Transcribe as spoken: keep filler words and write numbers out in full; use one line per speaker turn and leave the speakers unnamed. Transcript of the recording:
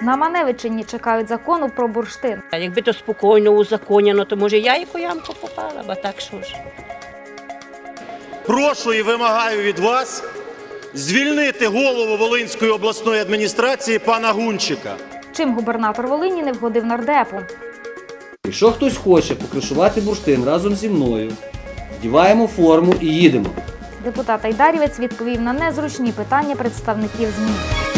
На Маневичині чекають закону про бурштин.
А якби то спокійно узаконено, то може я і по ямку попала, бо так що ж.
Прошу і вимагаю від вас звільнити голову Волинської обласної адміністрації пана Гунчика.
Чим губернатор Волині не вгодив нардепу?
Якщо хтось хоче покришувати бурштин разом зі мною, вдіваємо форму і їдемо.
Депутат Айдарівець відповів на незручні питання представників ЗМІ.